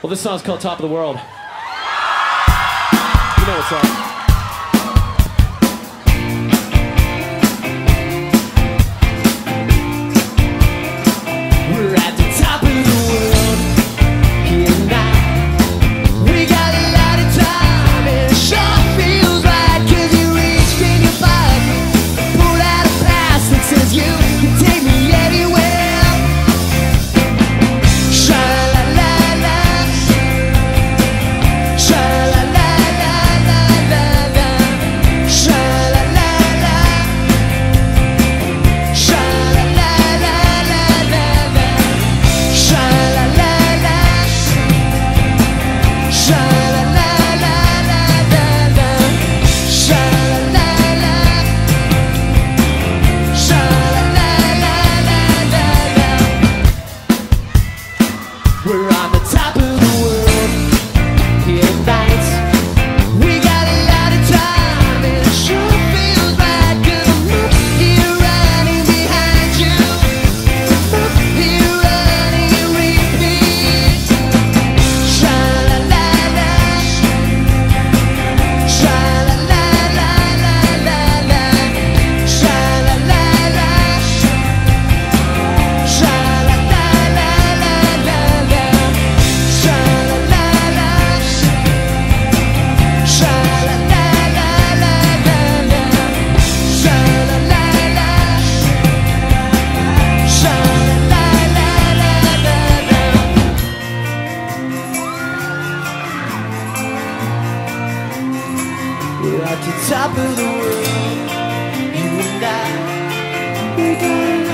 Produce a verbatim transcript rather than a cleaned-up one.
Well, this song's called Top of the World. You know what's up. We're on the top of the world here tonight. We got a lot of time and it sure feels like I'm here running behind you. Here running and repeat. Sha-la-la-la, sha-la-la-la-la-la-la, sha-la-la-la, we're at the top of the world, you and I, we got